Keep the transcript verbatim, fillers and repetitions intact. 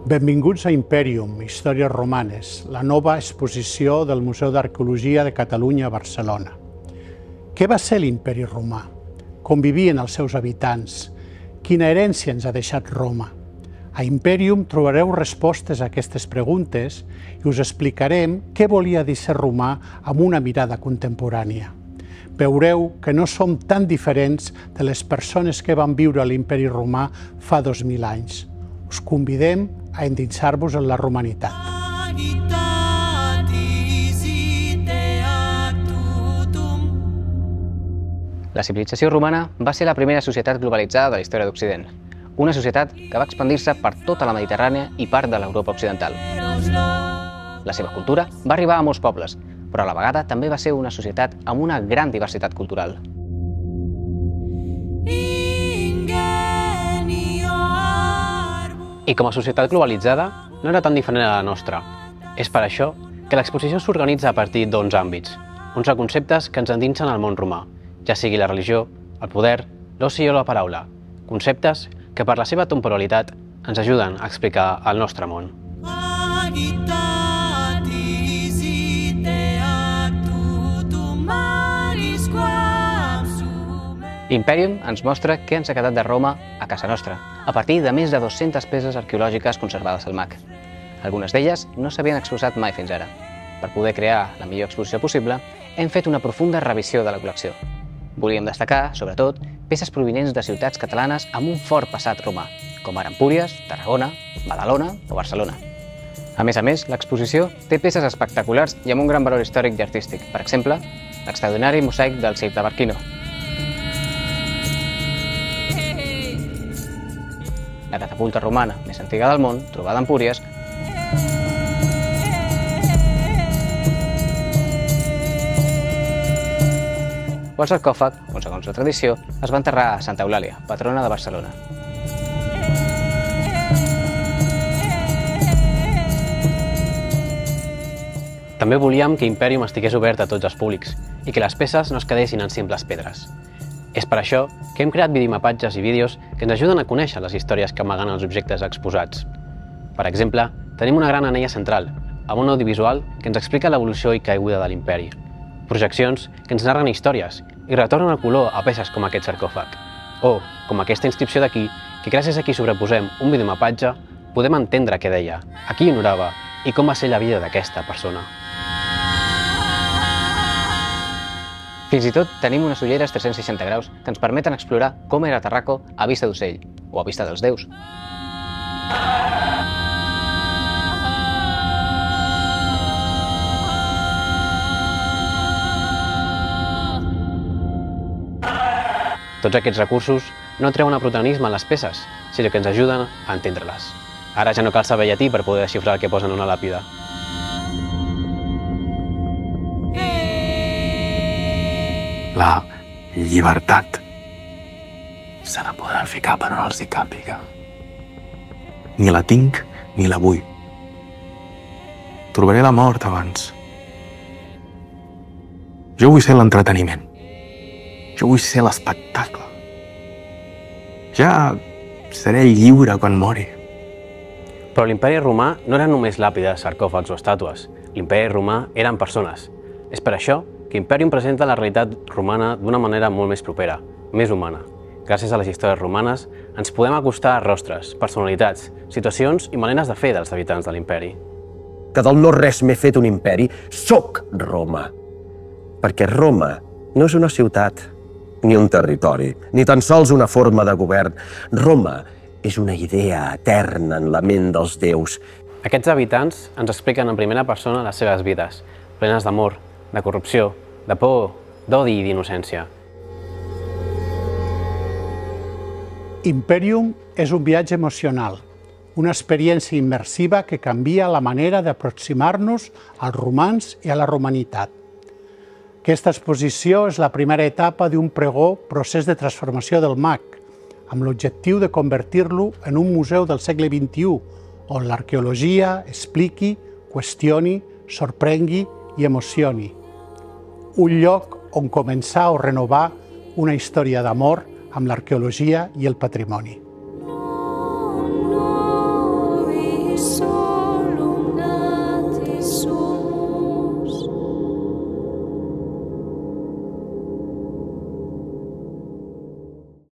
Benvinguts a Imperium, Històries romanes, la nova exposició del Museu d'Arqueologia de Catalunya a Barcelona. Què va ser l'Imperi Romà? Com vivien els seus habitants? Quina herència ens ha deixat Roma? A Imperium trobareu respostes a aquestes preguntes i us explicarem què volia dir ser romà amb una mirada contemporània. Veureu que no som tan diferents de les persones que van viure a l'Imperi Romà fa dos mil anys. Us convidem a endinsar-vos en la romanitat. La civilització romana va ser la primera societat globalitzada de la història d'Occident. Una societat que va expandir-se per tota la Mediterrània i part de l'Europa occidental. La seva cultura va arribar a molts pobles, però a la vegada també va ser una societat amb una gran diversitat cultural. I com a societat globalitzada, no era tan diferent a la nostra. És per això que l'exposició s'organitza a partir d'onze àmbits, onze conceptes que ens endinsen al món romà, ja sigui la religió, el poder, l'oci o la paraula, conceptes que per la seva temporalitat ens ajuden a explicar el nostre món. Imperium ens mostra què ens ha quedat de Roma a casa nostra, a partir de més de dues-centes peces arqueològiques conservades al M A C. Algunes d'elles no s'havien exposat mai fins ara. Per poder crear la millor exposició possible, hem fet una profunda revisió de la col·lecció. Volíem destacar, sobretot, peces provinents de ciutats catalanes amb un fort passat romà, com ara Empúries, Tarragona, Badalona o Barcelona. A més a més, l'exposició té peces espectaculars i amb un gran valor històric i artístic. Per exemple, l'extraordinari mosaic del Cid de Barquino, la catapulta romana més antiga del món, trobada a Empúries, o el sarcòfag, on segons la tradició, es va enterrar a Santa Eulàlia, patrona de Barcelona. També volíem que Imperium estigués obert a tots els públics i que les peces no es quedessin en simples pedres. És per això que hem creat videomapatges i vídeos que ens ajuden a conèixer les històries que amaguen els objectes exposats. Per exemple, tenim una gran anella central, amb un audiovisual que ens explica l'evolució i caiguda de l'imperi, projeccions que ens narren històries i retornen el color a peces com aquest sarcòfag, o com aquesta inscripció d'aquí, que gràcies a qui sobreposem un videomapatge podem entendre què deia, a qui honorava i com va ser la vida d'aquesta persona. Fins i tot tenim unes ulleres tres-cents seixanta graus que ens permeten explorar com era Tarraco a vista d'ocell o a vista dels déus. Tots aquests recursos no treuen el protagonisme a les peces, sinó que ens ajuden a entendre-les. Ara ja no cal saber llatí per poder desxifrar el que posen en una làpida. La llibertat se la podran ficar per on els hi càpiga. Ni la tinc ni la vull. Trobaré la mort abans. Jo vull ser l'entreteniment. Jo vull ser l'espectacle. Ja seré lliure quan mori. Però l'imperi romà no eren només làpides, sarcòfags o estàtues. L'imperi romà eren persones. És per això que Imperium presenta la realitat romana d'una manera molt més propera, més humana. Gràcies a les històries romanes ens podem acostar a rostres, personalitats, situacions i maneres de fer dels habitants de l'imperi. Que del no-res m'he fet un imperi, soc Roma. Perquè Roma no és una ciutat, ni un territori, ni tan sols una forma de govern. Roma és una idea eterna en la ment dels déus. Aquests habitants ens expliquen en primera persona les seves vides, plenes d'amor, de corrupció, de por, d'odi i d'innocència. Imperium és un viatge emocional, una experiència immersiva que canvia la manera d'aproximar-nos als romans i a la romanitat. Aquesta exposició és la primera etapa d'un pregó procés de transformació del M A C, amb l'objectiu de convertir-lo en un museu del segle vint-i-u, on l'arqueologia expliqui, qüestioni, sorprengui i emocioni. Un lloc on començar o renovar una història d'amor amb l'arqueologia i el patrimoni.